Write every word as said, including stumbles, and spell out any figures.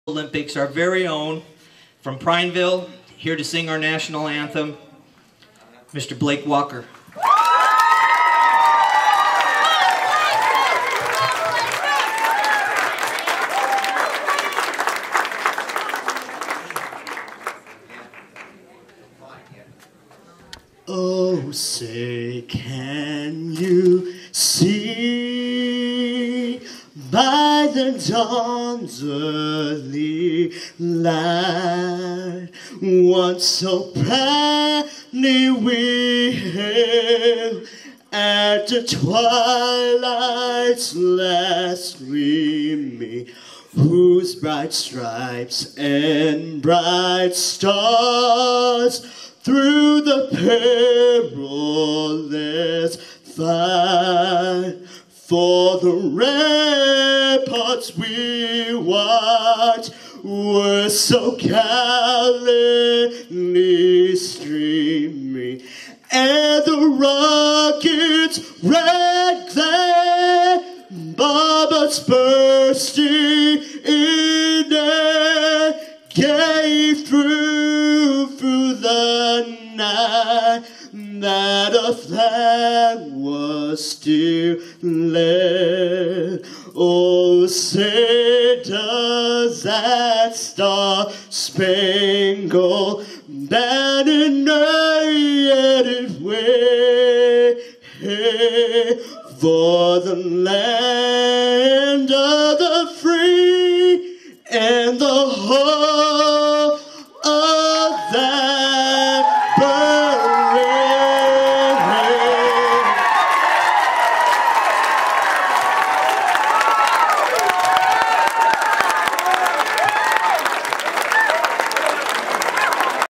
Olympics, our very own, from Prineville, here to sing our national anthem, Mister Blake Walker. Oh, say, can you see by the dawn's early light what so proudly we hailed at the twilight's last gleaming, whose bright stripes and bright stars through the perilous fight for the ramparts we watched were so gallantly streaming, and the rockets' red glare bombers bursting in air gave through through the night that a flag was still lit. Oh, say does that star-spangled banner yet it wave for the land of the free and the home